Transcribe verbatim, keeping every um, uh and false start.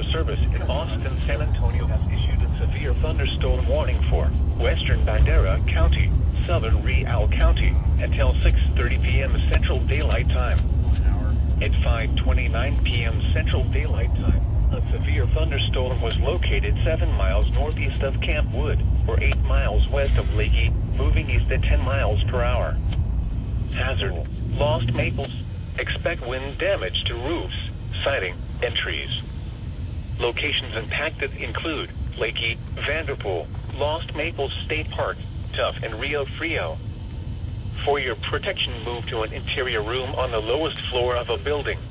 Weather Service in Austin, San Antonio has issued a severe thunderstorm warning for western Bandera County, southern Real County, until six thirty p m Central Daylight Time. At five twenty-nine p m Central Daylight Time, a severe thunderstorm was located seven miles northeast of Camp Wood, or eight miles west of Leakey, moving east at ten miles per hour. Hazard: lost maples. Expect wind damage to roofs, siding, and trees. Locations impacted include Leakey, Vanderpool, Lost Maples State Park, Tuff, and Rio Frio. For your protection, move to an interior room on the lowest floor of a building.